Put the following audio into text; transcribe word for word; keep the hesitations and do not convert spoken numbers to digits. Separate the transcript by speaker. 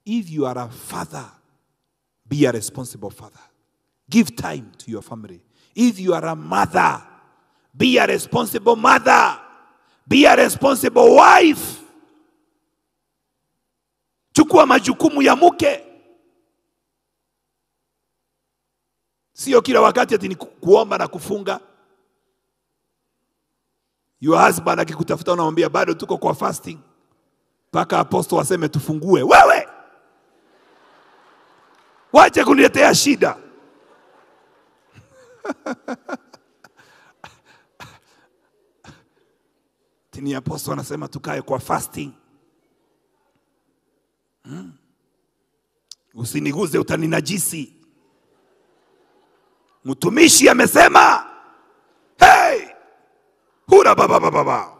Speaker 1: If you are a father, be a responsible father. Give time to your family. If you are a mother, be a responsible mother. Be a responsible wife. Chukua majukumu ya mke. Sio kila wakati ati ni kuomba na kufunga. Your husband akikutafuta unamwambia bado tuko kwa fasting. Paka apostle waseme tufungue. Wewe! Wache kuniletea shida. Tini apostle anasema tukae kwa fasting. Hmm? Usiniguze utaninajisi. Mtumishi amesema, hey! Hura baba baba baba.